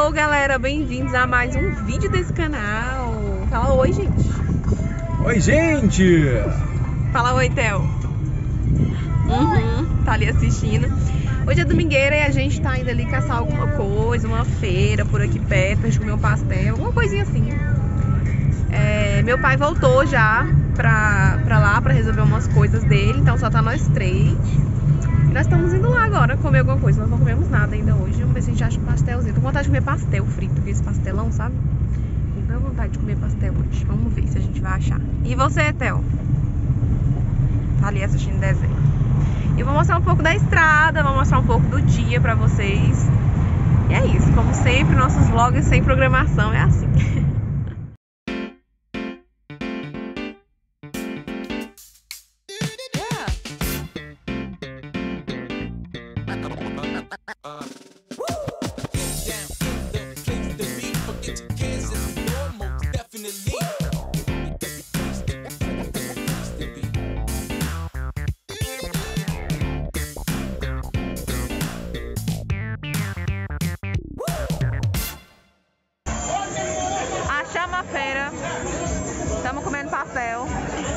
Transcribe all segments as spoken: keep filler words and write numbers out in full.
Hello, galera, bem-vindos a mais um vídeo desse canal. Fala oi, gente. Oi, gente. Fala oi, Theo. Uhum, tá ali assistindo. Hoje é domingueira e a gente tá indo ali caçar alguma coisa, uma feira por aqui perto, pra gente comer um pastel, alguma coisinha assim. É, meu pai voltou já pra, pra lá pra resolver umas coisas dele, então só tá nós três. Nós estamos indo lá agora comer alguma coisa. Nós não comemos nada ainda hoje. Vamos ver se a gente acha um pastelzinho. Tô com vontade de comer pastel frito, esse pastelão, sabe? Tenho vontade de comer pastel hoje. Vamos ver se a gente vai achar. E você, Theo? Tá ali assistindo desenho. Eu vou mostrar um pouco da estrada, vou mostrar um pouco do dia pra vocês. E é isso. Como sempre, nossos vlogs sem programação é assim. Achamos a feira, estamos comendo pastel.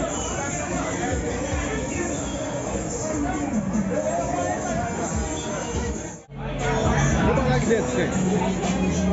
Vou olhar aqui dentro, gente.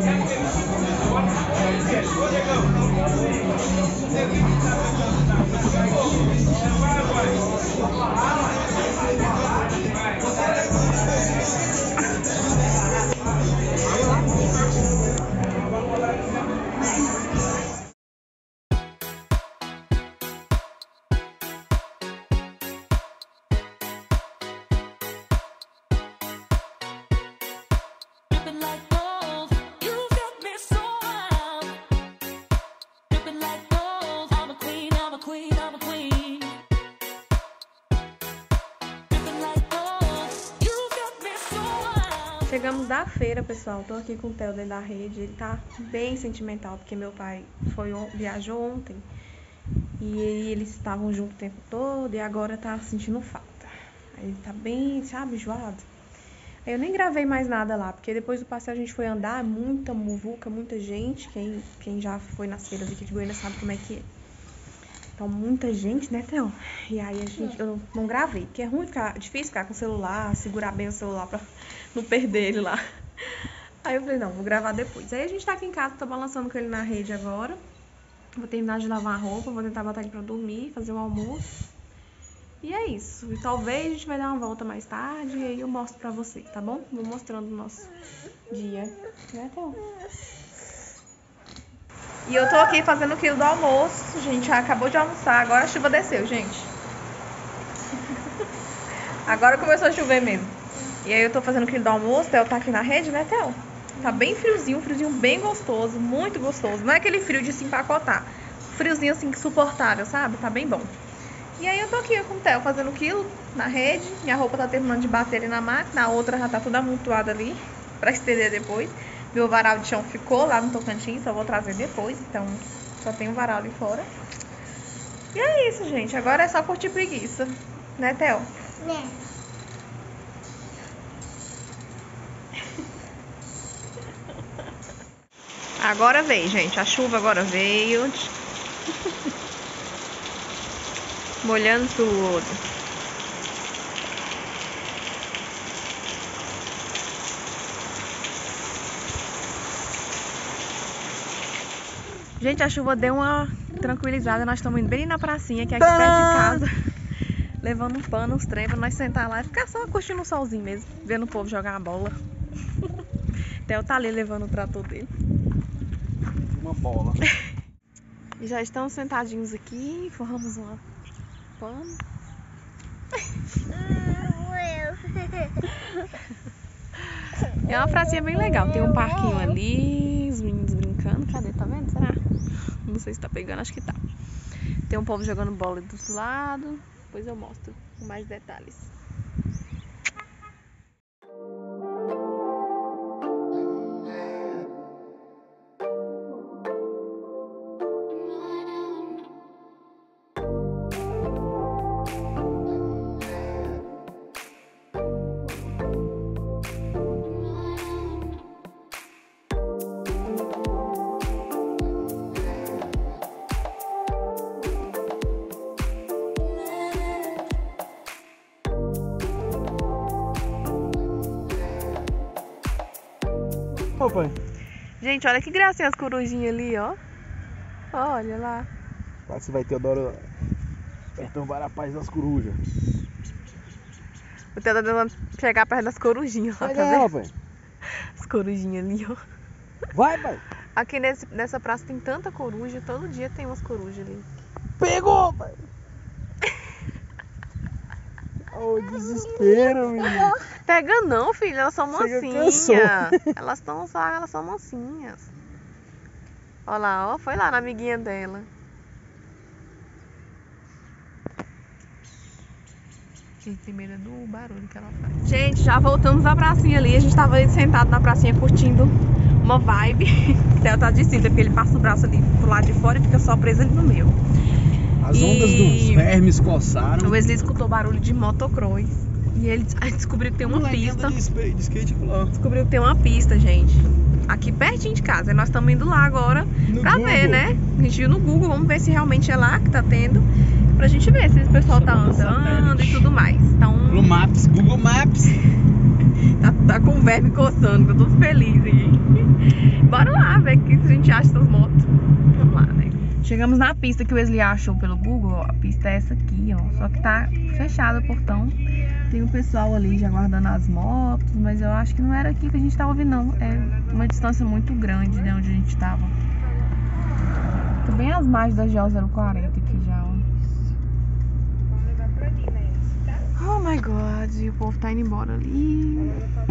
Chegamos da feira, pessoal. Tô aqui com o Theo dentro da rede. Ele tá bem sentimental, porque meu pai foi, viajou ontem. E eles estavam juntos o tempo todo e agora tá sentindo falta. Aí ele tá bem, sabe, enjoado. Aí eu nem gravei mais nada lá, porque depois do passeio a gente foi andar, muita muvuca, muita gente. Quem, quem já foi nas feiras aqui de Goiânia sabe como é que é. Então, muita gente, né, Theo? E aí a gente, eu não gravei, porque é ruim ficar, difícil ficar com o celular, segurar bem o celular pra não perder ele lá. Aí eu falei, não, vou gravar depois. Aí a gente tá aqui em casa, tô balançando com ele na rede agora. Vou terminar de lavar a roupa, vou tentar botar ele pra dormir, fazer o almoço. E é isso. E talvez a gente vai dar uma volta mais tarde e aí eu mostro pra vocês, tá bom? Vou mostrando o nosso dia. Né, Theo? E eu tô aqui fazendo o quilo do almoço. A gente já acabou de almoçar. Agora a chuva desceu, gente. Agora começou a chover mesmo. E aí eu tô fazendo o quilo do almoço. O Theo tá aqui na rede, né, Theo? Tá bem friozinho, um friozinho bem gostoso. Muito gostoso. Não é aquele frio de se empacotar. Friozinho assim, suportável, sabe? Tá bem bom. E aí eu tô aqui com o Theo fazendo o quilo na rede. Minha roupa tá terminando de bater ali na máquina. A outra já tá toda amontoada ali pra estender depois. Meu varal de chão ficou lá no Tocantins, só vou trazer depois, então só tem um varal ali fora. E é isso, gente. Agora é só curtir preguiça. Né, Theo? Né. Agora veio, gente. A chuva agora veio. Molhando tudo. Gente, a chuva deu uma tranquilizada. Nós estamos indo bem na pracinha, que é aqui perto de casa. Levando um pano, uns trem pra nós sentar lá e ficar só curtindo o solzinho mesmo. Vendo o povo jogar a bola. Theo tá ali levando o trator dele. Uma bola. E já estamos sentadinhos aqui. Forramos um pano. É uma pracinha bem legal. Tem um parquinho ali. Os meninos brincando. Cadê? Tá vendo? Será? Não sei se tá pegando, acho que tá. Tem um povo jogando bola dos lados. Depois eu mostro com mais detalhes. papai. Gente, olha que gracinha as corujinhas ali, ó. Olha lá. Quase vai ter Teodoro perturbar a paz das corujas. O Theo tá tentando chegar perto das corujinhas lá, Pega tá ela, vendo? pai. As corujinhas ali, ó. Vai, pai. Aqui nesse, nessa praça tem tanta coruja, todo dia tem umas corujas ali. Pegou, pai. Oh, desespero, menino. Pega não, filho, elas são Chega, mansinhas. cansou. Elas estão só, elas são mansinhas. Olha lá, ó, foi lá na amiguinha dela. Gente, tem medo do barulho que ela faz. Gente, já voltamos à pracinha ali. A gente tava ali sentado na pracinha curtindo uma vibe. O Theo tá de cinta, porque ele passa o braço ali pro lado de fora e fica só preso ali no meio. As E ondas dos vermes coçaram. O Wesley escutou barulho de motocross. E ele descobriu que tem uma pista. De skate, de skate lá. Descobriu que tem uma pista, gente. Aqui pertinho de casa. E nós estamos indo lá agora No pra Google. ver, né? A gente viu no Google, vamos ver se realmente é lá que tá tendo. Pra gente ver se esse pessoal tá Chamando andando satélite. e tudo mais. Então, No Maps, Google Maps. tá, tá com o verme coçando, eu tô feliz aí. Bora lá ver o que a gente acha dessas motos. Vamos lá, né? Chegamos na pista que o Wesley achou pelo Google, ó. A pista é essa aqui, ó. Só que tá fechada o portão. Tem um pessoal ali já guardando as motos, mas eu acho que não era aqui que a gente tava ouvindo, não. É uma distância muito grande de onde a gente tava. Tô bem às margens da G O zero quarenta aqui já, ó. Oh my god, e o povo tá indo embora ali.